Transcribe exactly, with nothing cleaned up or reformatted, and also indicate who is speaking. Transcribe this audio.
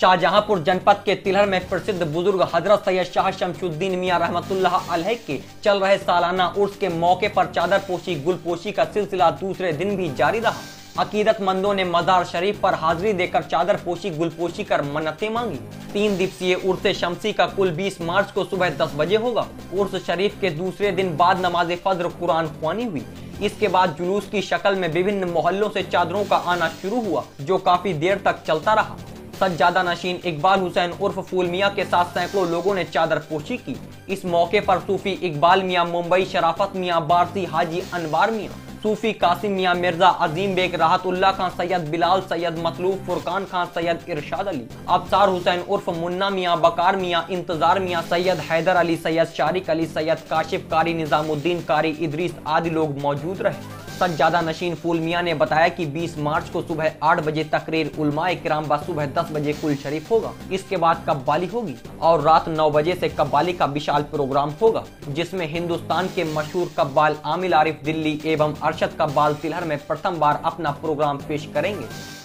Speaker 1: शाहजहांपुर जनपद के तिलहर में प्रसिद्ध बुजुर्ग हजरत सैयद शाह शमशुद्दीन मियां रहमतुल्लाह अलैह के चल रहे सालाना उर्स के मौके पर चादर पोशी गुलपोशी का सिलसिला दूसरे दिन भी जारी रहा। अकीदतमंदों ने मजार शरीफ पर हाजिरी देकर चादर पोशी गुलपोशी कर मन्नतें मांगी। तीन दिवसीय उर्स शमसी का कुल बीस मार्च को सुबह दस बजे होगा। उर्स शरीफ के दूसरे दिन बाद नमाज फज्र कुरान ख्वानी हुई। इसके बाद जुलूस की शक्ल में विभिन्न मोहल्लों से चादरों का आना शुरू हुआ, जो काफी देर तक चलता रहा। सज्जादा नशीन इकबाल हुसैन उर्फ फूल मियां के साथ सैकड़ों लोगों ने चादर पोशी की। इस मौके पर सूफी इकबाल मियां, मुंबई शराफत मियां, बारसी हाजी अनवार मियां, सूफी कासिम मियां, मिर्जा अजीम बेग, राहतुल्लाह खान, सैयद बिलाल, सैयद मतलूब, फुरकान खान, सैयद इरशाद अली, अबसार हुसैन उर्फ मुन्ना मियां, बकार मियां, इंतजार मियां, सैयद हैदर अली, सैयद शारिक अली, सैयद काशिफ, कारी निजामुद्दीन, कारी इदरीस आदि लोग मौजूद रहे। सज्जादा नशीन फूल मियां ने बताया कि बीस मार्च को सुबह आठ बजे तकरीर उलमाए किराम व सुबह दस बजे कुल शरीफ होगा। इसके बाद कव्वाली होगी और रात नौ बजे से कव्वाली का विशाल प्रोग्राम होगा, जिसमें हिंदुस्तान के मशहूर कव्वाल आमिल आरिफ दिल्ली एवं अरशद कव्वाल तिलहर में प्रथम बार अपना प्रोग्राम पेश करेंगे।